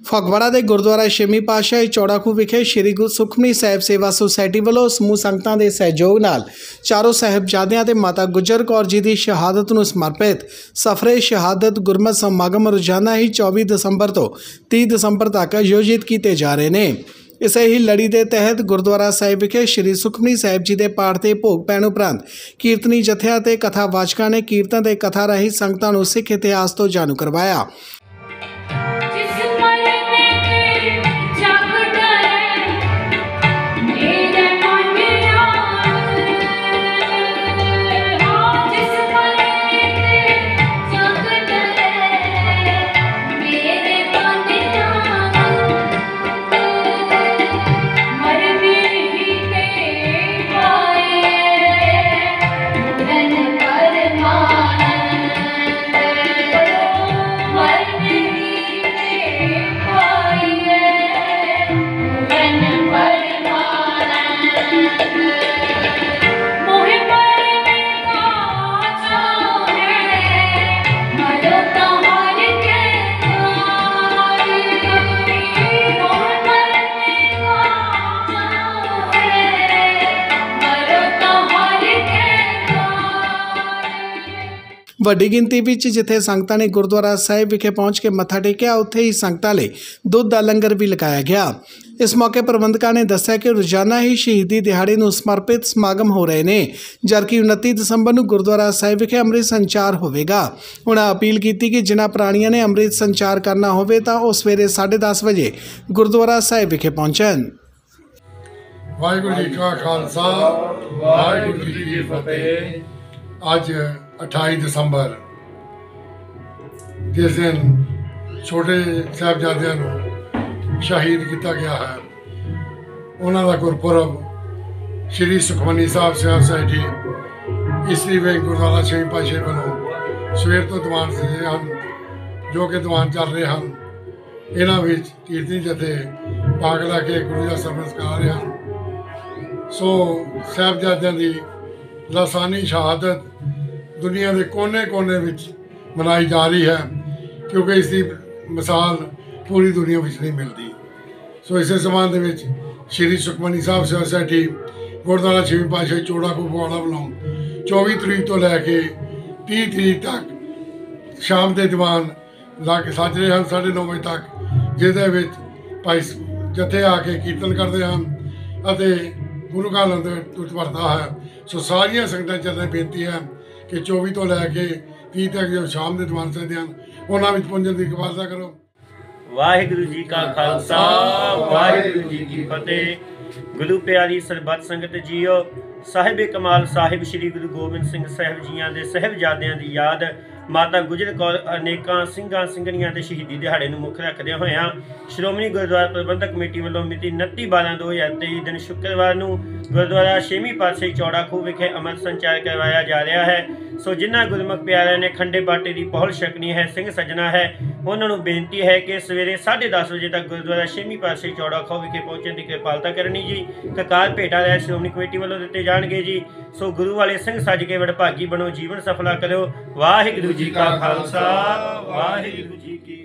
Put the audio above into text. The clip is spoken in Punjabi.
ਫਗਵਾੜਾ ਦੇ ਗੁਰਦੁਆਰਾ ਛੇਵੀਂ ਪਾਤਸ਼ਾਹੀ ਚੌੜਾਖੂਹ ਵਿਖੇ ਸ੍ਰੀ ਗੁਰੂ ਸੁਖਮਨੀ ਸਾਹਿਬ ਸੇਵਾ ਸੁਸਾਇਟੀ ਵੱਲੋਂ ਸਮੂਹ ਸੰਗਤਾਂ ਦੇ ਸਹਿਯੋਗ ਨਾਲ ਚਾਰੋਂ ਸਾਹਿਬਜ਼ਾਦਿਆਂ ਤੇ ਮਾਤਾ ਗੁਜਰ ਕੌਰ ਜੀ ਦੀ ਸ਼ਹਾਦਤ ਨੂੰ ਸਮਰਪਿਤ ਸਫਰੇ ਸ਼ਹਾਦਤ ਗੁਰਮਤਿ ਸਮਾਗਮ ਰੋਜ਼ਾਨਾ ਹੀ 24 ਦਸੰਬਰ ਤੋਂ 30 ਦਸੰਬਰ ਤੱਕ ਆਯੋਜਿਤ ਕੀਤੇ ਜਾ ਰਹੇ ਨੇ। ਇਸੇ ਹੀ ਲੜੀ ਦੇ ਤਹਿਤ ਗੁਰਦੁਆਰਾ ਸਾਹਿਬ ਵਿਖੇ ਸ੍ਰੀ ਸੁਖਮਨੀ ਸਾਹਿਬ ਜੀ ਦੇ ਪਾਠ ਤੇ ਭੋਗ ਪੈਣ ਉਪਰੰਤ ਕੀਰਤਨੀ ਜਥਿਆਂ ਤੇ ਕਥਾਵਾਚਕਾਂ ਨੇ ਕੀਰਤਨ ਤੇ ਕਥਾ ਰਾਹੀਂ ਸੰਗਤਾਂ ਨੂੰ ਸਿੱਖ ਇਤਿਹਾਸ ਤੋਂ ਜਾਣੂ ਕਰਵਾਇਆ। ਵੱਡੀ ਗਿਣਤੀ ਵਿੱਚ ਜਿੱਥੇ ਸੰਗਤਾਂ ਨੇ ਗੁਰਦੁਆਰਾ ਸਾਹਿਬ ਵਿਖੇ ਪਹੁੰਚ ਕੇ ਮੱਥਾ ਟੇਕਿਆ, ਉੱਥੇ ਹੀ ਸੰਗਤਾਂ ਲਈ ਦੁੱਧ ਦਾ ਲੰਗਰ ਵੀ ਲਗਾਇਆ ਗਿਆ। ਇਸ ਮੌਕੇ ਪ੍ਰਬੰਧਕਾਂ ਨੇ ਦੱਸਿਆ ਕਿ ਰੋਜ਼ਾਨਾ ਹੀ ਸ਼ਹੀਦੀ ਦਿਹਾੜੇ ਨੂੰ ਸਮਰਪਿਤ ਸਮਾਗਮ ਹੋ ਰਹੇ ਨੇ, ਜਦਕਿ 29 ਦਸੰਬਰ ਨੂੰ ਗੁਰਦੁਆਰਾ ਸਾਹਿਬ ਵਿਖੇ ਅੰਮ੍ਰਿਤ ਸੰਚਾਰ ਹੋਵੇਗਾ। ਉਹਨਾਂ ਅਪੀਲ ਕੀਤੀ ਕਿ ਜਿਨ੍ਹਾਂ ਪ੍ਰਾਣੀਆਂ ਨੇ ਅੰਮ੍ਰਿਤ ਸੰਚਾਰ ਕਰਨਾ ਹੋਵੇ ਤਾਂ ਉਹ ਸਵੇਰੇ 10:30 ਵਜੇ ਗੁਰਦੁਆਰਾ ਸਾਹਿਬ ਵਿਖੇ ਪਹੁੰਚਣ। ਵਾਹਿਗੁਰੂ ਜੀ ਕਾ ਖਾਲਸਾ, ਵਾਹਿਗੁਰੂ ਜੀ ਕੀ ਫਤਿਹ। ਅੱਜ 28 ਦਸੰਬਰ ਜਿਸ ਦਿਨ ਛੋਟੇ ਸਾਹਿਬਜ਼ਾਦਿਆਂ ਨੂੰ ਸ਼ਹੀਦ ਕੀਤਾ ਗਿਆ ਹੈ, ਉਹਨਾਂ ਦਾ ਗੁਰਪੁਰਬ ਸ੍ਰੀ ਸੁਖਮਨੀ ਸਾਹਿਬ ਸੇਵਾ ਸੁਸਾਇਟੀ ਇਸਤਰੀ ਵਿੰਗ ਗੁਰਦੁਆਰਾ ਛੇਵੀਂ ਪਾਤਸ਼ਾਹੀ ਵੱਲੋਂ ਸਵੇਰ ਤੋਂ ਦੀਵਾਨ ਸਜੇ ਹਨ, ਜੋ ਕਿ ਦੀਵਾਨ ਚੱਲ ਰਹੇ ਹਨ। ਇਹਨਾਂ ਵਿੱਚ ਕੀਰਤਨੀ ਜਥੇ ਭਾਗ ਲੈ ਕੇ ਗੁਰੂ ਦਾ ਸਰਬਤ ਕਰ ਰਹੇ ਹਨ। ਸੋ ਸਾਹਿਬਜ਼ਾਦਿਆਂ ਦੀ ਲਾਸਾਨੀ ਸ਼ਹਾਦਤ ਦੁਨੀਆ ਦੇ ਕੋਨੇ-ਕੋਨੇ ਵਿੱਚ ਮਨਾਈ ਜਾ ਰਹੀ ਹੈ, ਕਿਉਂਕਿ ਇਸ ਦੀ ਮਿਸਾਲ ਪੂਰੀ ਦੁਨੀਆ ਵਿੱਚ ਨਹੀਂ ਮਿਲਦੀ। ਸੋ ਇਸੇ ਸੰਬੰਧ ਦੇ ਵਿੱਚ ਸ੍ਰੀ ਸੁਖਮਨੀ ਸਾਹਿਬ ਸੇਵਾ ਸੁਸਾਇਟੀ ਗੁਰਦੁਆਰਾ ਛੇਵੀਂ ਪਾਤਸ਼ਾਹੀ ਚੌੜਾਖੂਹ ਫਗਵਾੜਾ ਵੱਲੋਂ 24 ਤਰੀਕ ਤੋਂ ਲੈ ਕੇ 30 ਤਰੀਕ ਤੱਕ ਸ਼ਾਮ ਦੇ ਦੀਵਾਨ ਲਾ ਕੇ ਸੱਜ ਰਹੇ ਹਨ 9:30 ਵਜੇ ਤੱਕ, ਜਿਹਦੇ ਵਿੱਚ ਭਾਈ ਜਥੇ ਆ ਕੇ ਕੀਰਤਨ ਕਰਦੇ ਹਨ ਅਤੇ ਗੁਰੂ ਕਾ ਲੰਗਰ ਟੁੱਟ ਵਰਤਾ ਹੈ। ਸੋ ਸਾਰੀਆਂ ਸੰਗਤਾਂ ਚੱਲਣ ਬੇਨਤੀ ਹੈ ਕਿ 24 ਤੋਂ ਲੈ ਕੇ 30 ਤੱਕ ਜੋ ਸ਼ਾਮ ਦੇ ਦੀਵਾਨ ਸਜਦੇ ਹਨ, ਉਹਨਾਂ ਵਿੱਚ ਪਹੁੰਚਣ ਦੀ ਕਿਰਪਾਲਤਾ ਕਰੋ। ਵਾਹਿਗੁਰੂ ਜੀ ਕਾ ਖਾਲਸਾ, ਵਾਹਿਗੁਰੂ ਜੀ ਕੀ ਫਤਿਹ। ਗੁਰੂ ਪਿਆਰੀ ਸਰਬੱਤ ਸੰਗਤ ਜੀਓ, ਸਾਹਿਬ ਕਮਾਲ ਸਾਹਿਬ ਸ੍ਰੀ ਗੁਰੂ ਗੋਬਿੰਦ ਸਿੰਘ ਸਾਹਿਬ ਜੀਆਂ ਦੇ ਸਾਹਿਬਜ਼ਾਦਿਆਂ ਦੀ ਯਾਦ ਮਾਤਾ ਗੁਜਰ ਕੌਰ ਅਨੇਕਾਂ ਸਿੰਘਾਂ ਸਿੰਘਣੀਆਂ ਦੇ ਸ਼ਹੀਦੀ ਦਿਹਾੜੇ ਨੂੰ ਮੁੱਖ ਰੱਖਦਿਆਂ ਹੋਇਆਂ ਸ਼੍ਰੋਮਣੀ ਗੁਰਦੁਆਰਾ ਪ੍ਰਬੰਧਕ ਕਮੇਟੀ ਵੱਲੋਂ ਮਿਤੀ 29/12/2023 ਦਿਨ ਸ਼ੁੱਕਰਵਾਰ ਨੂੰ ਗੁਰਦੁਆਰਾ ਛੇਵੀਂ ਪਾਤਸ਼ਾਹੀ ਚੌੜਾਖੂਹ ਵਿਖੇ ਅੰਮ੍ਰਿਤ ਸੰਚਾਰ ਕਰਵਾਇਆ ਜਾ ਰਿਹਾ ਹੈ। ਸੋ ਜਿਨ੍ਹਾਂ ਗੁਰਮੁਖ ਪਿਆਰਿਆਂ ਨੇ ਖੰਡੇ ਬਾਟੇ ਦੀ ਪਹੁਲ ਛਕਣੀ ਹੈ, ਸਿੰਘ ਸੱਜਣਾ ਹੈ, ਉਹਨਾਂ ਨੂੰ ਬੇਨਤੀ ਹੈ ਕਿ ਸਵੇਰੇ 10:30 ਵਜੇ ਤੱਕ ਗੁਰਦੁਆਰਾ ਛੇਵੀਂ ਪਾਤਸ਼ਾਹੀ ਚੌੜਾਖੂਹ ਵਿਖੇ ਪਹੁੰਚਣ ਦੀ ਕਿਰਪਾਲਤਾ ਕਰਨੀ ਜੀ। ਕਕਾਰ ਭੇਟਾ ਲੈ ਸ਼੍ਰੋਮਣੀ ਕਮੇਟੀ ਵੱਲੋਂ ਦਿੱਤੇ ਜਾਣਗੇ ਜੀ। ਸੋ ਗੁਰੂ ਵਾਲੇ ਸਿੰਘ ਸੱਜ ਕੇ ਵਡਭਾਗੀ ਬਣੋ, ਜੀਵਨ ਸਫਲਾ ਕਰੋ। ਵਾਹਿਗੁਰੂ ਜੀ ਕਾ ਖਾਲਸਾ, ਵਾਹਿਗੁਰੂ ਜੀ ਕੀ